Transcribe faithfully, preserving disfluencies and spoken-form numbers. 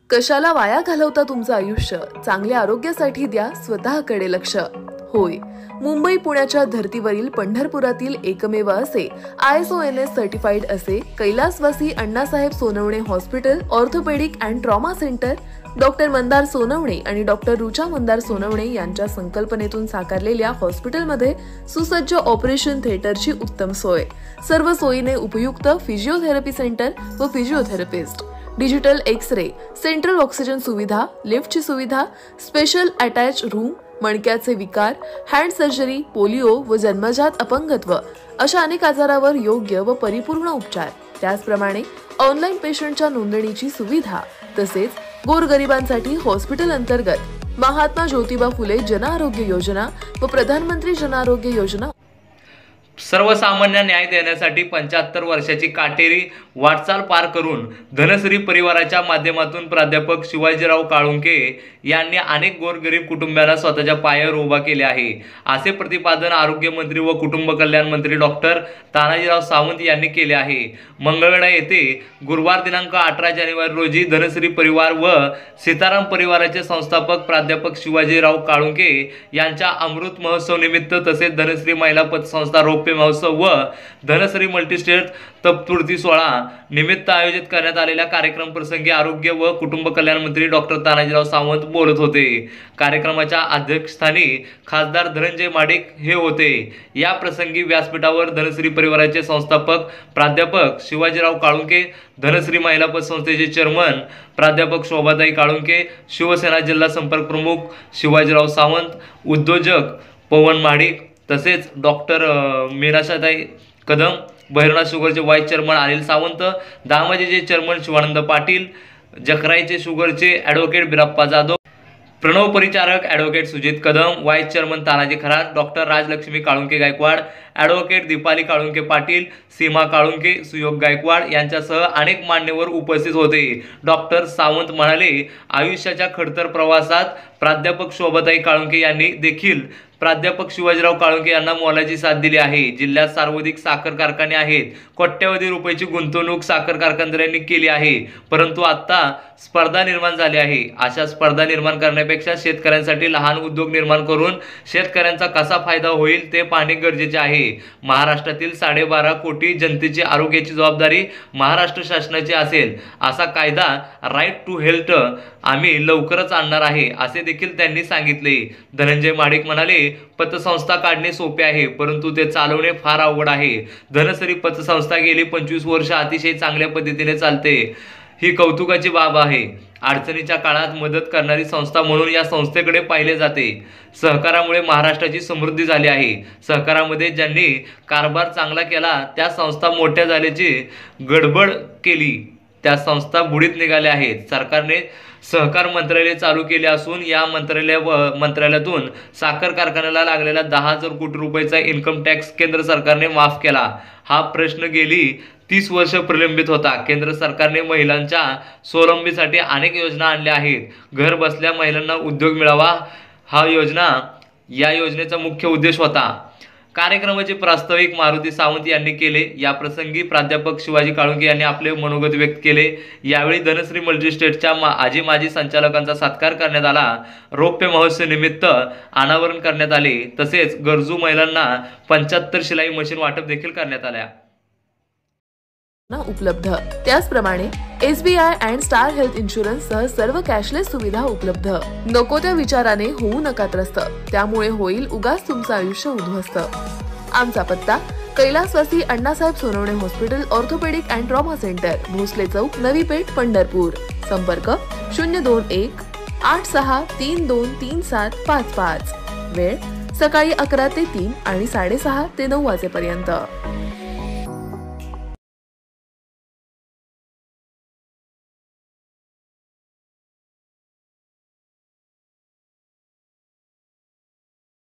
कशाला वाया घालवता तुमचं आयुष्य? चांगल्या आरोग्यासाठी द्या स्वतःकडे लक्ष. होय, मुंबई पुण्याच्या धर्तीवरील पंढरपुरातील एकमेव असे I S O N S certified असे कैलासवासी Annasaheb Sonawane hospital orthopaedic and trauma centre doctor Mandar Sonawane आणि डॉक्टर रुचा मंदार सोनवणे यांच्या संकल्पनेतून साकारलेल्या हॉस्पिटलमध्ये सुसज्ज ऑपरेशन थिएटरची उत्तम सोय, सर्व सोयीने उपयुक्त फिजिओथेरपी सेंटर व physiotherapist, digital X ray, central oxygen सुविधा, लिफ्टची सुविधा, स्पेशल अटॅच रूम, मणक्याचे विकार, हँड सर्जरी, पोलिओ व जन्मजात अपंगत्व अशा अनेक आजारावर योग्य व परिपूर्ण उपचार, त्याचप्रमाणे ऑनलाईन पेशंटच्या नोंदणीची सुविधा, तसेच गोरगरिबांसाठी हॉस्पिटल अंतर्गत महात्मा ज्योतिबा फुले जन आरोग्य योजना व प्रधानमंत्री जन आरोग्य योजना. सर्वसामान्य न्याय देण्यासाठी पंच्याहत्तर वर्षाची काटेरी वाटचाल पार करून धनश्री परिवाराच्या माध्यमातून प्राध्यापक शिवाजीराव काळुंके यांनी अनेक गोरगरीब कुटुंबांना स्वतःच्या पायावर उभा केले आहे, असे प्रतिपादन आरोग्यमंत्री व कुटुंब कल्याण मंत्री डॉक्टर तानाजीराव सावंत यांनी केले आहे. मंगळवेढा येथे गुरुवार दिनांक अठरा जानेवारी रोजी धनश्री परिवार व सीताराम परिवाराचे संस्थापक प्राध्यापक शिवाजीराव काळुंके यांच्या अमृत महोत्सव निमित्त तसेच धनश्री महिला पतसंस्था रौप्य महोत्सव व धनश्री मल्टीस्टेट तपपूर्ती सोहळा निमित्त आयोजित करण्यात आलेल्या कार्यक्रम प्रसंगी आरोग्य व कुटुंब कल्याण मंत्री डॉक्टर तानाजीराव सावंत बोलत होते. कार्यक्रमाच्या अध्यक्षस्थानी खासदार धनंजय माडिक हे होते. या प्रसंगी व्यासपीठावर धनश्री परिवाराचे संस्थापक प्राध्यापक शिवाजीराव काळुंके, धनश्री महिला पतसंस्थेचे चेअरमन प्राध्यापक शोभाताई काळुंके, शिवसेना जिल्हा संपर्क प्रमुख शिवाजीराव सावंत, उद्योजक पवन माडिक तसेच डॉक्टर मीनाक्षाताई कदम, भैरवनाथ शुगरचे व्हाईस चेअरमन अनिल सावंत, दामाजीचे चेअरमन शिवानंद पाटील, जखराईचे शुगरचे advocate Birappa Jadhav, Pranav Paricharak advocate Sujit Kadam, vice chairman Tanaji Kharat, doctor Rajlakshmi Kalunke Gaikwad, advocate Deepali Kalunke Patil, Seema Kalunke, Suyog Gaikwad यांच्यासह अनेक मान्यवर उपस्थित होते. डॉक्टर सावंत म्हणाले, आयुष्याच्या खडतर प्रवासात प्राध्यापक शोभाताई काळुंके यांनी देखील प्राध्यापक शिवाजीराव काळुंके यांना मोलाची साथ दिली आहे. जिल्ह्यात सर्वाधिक साखर कारखाने आहेत. कोट्यवधी रुपयाची गुंतवणूक साखर कारखानदारांनी केली आहे, परंतु आता स्पर्धा निर्माण झाली आहे. अशा स्पर्धा निर्माण करण्यापेक्षा शेतकऱ्यांसाठी लहान उद्योग निर्माण करून शेतकऱ्यांचा कसा फायदा होईल ते पाहणे गरजेचे आहे. महाराष्ट्रातील साडेबारा कोटी जनतेची आरोग्याची जबाबदारी महाराष्ट्र शासनाची असेल. असा कायदा राईट टू हेल्थ आम्ही लवकरच आणणार आहे, असे देखील त्यांनी सांगितले. धनंजय माडिक म्हणाले, पतसंस्था काढणे सोपे आहे, परंतु ते चालवणे फार अवघड आहे. धनश्री पतसंस्था गेली पंचवीस वर्ष अतिशय चांगल्या पद्धतीने चालते, ही कौतुकाची बाब आहे. अडचणीच्या काळात मदत करणारी संस्था म्हणून या संस्थेकडे पाहिले जाते. सहकारामुळे महाराष्ट्राची समृद्धी झाली आहे. सहकारामध्ये ज्यांनी कारभार चांगला केला त्या संस्था मोठ्या झाल्याची गडबड केली त्या संस्था बुडीत निघाल्या आहेत. सरकारने सहकार मंत्रालय चालू केले असून या मंत्रालय मंत्रालयातून साखर कारखान्याला लागलेला दहा हजार कोटी रुपयाचा इन्कम टॅक्स केंद्र सरकारने माफ केला. हा प्रश्न गेली तीस वर्ष प्रलंबित होता. केंद्र सरकारने महिलांच्या स्वावलंबीसाठी अनेक योजना आणल्या आहेत. घर बसल्या महिलांना उद्योग मिळावा हा योजना या योजनेचा मुख्य उद्देश होता. कार्यक्रमाचे प्रास्ताविक मारुती सावंत यांनी केले. या प्रसंगी प्राध्यापक शिवाजी काळुंके यांनी आपले मनोगत व्यक्त केले. यावेळी धनश्री मल्टीस्टेटच्या आजी माजी संचालकांचा सत्कार करण्यात आला. रौप्य महोत्सव निमित्त अनावरण करण्यात आले. तसेच गरजू महिलांना पंच्याहत्तर शिलाई मशीन वाटप देखील करण्यात आल्या. उपलब्ध त्याचप्रमाणे S B I and Star Health insurance सह सर्व कॅशलेस सुविधा उपलब्ध. नको त्या विचाराने होऊ नका त्रस्त, त्यामुळे होईल उगाच तुमचं आयुष्य उद्ध्वस्त. आमचा पत्ता कैलासवासी Annasaheb Sonawane hospital orthopaedic and trauma centre, Bhosale Chowk, Navi Peth, Pandharpur. संपर्क शून्य दोन एक आठ सहा तीन दोन तीन सात पाच पाच. वेळ सकाळी अकरा ते तीन आणि साडेसहा ते नऊ वाजेपर्यंत.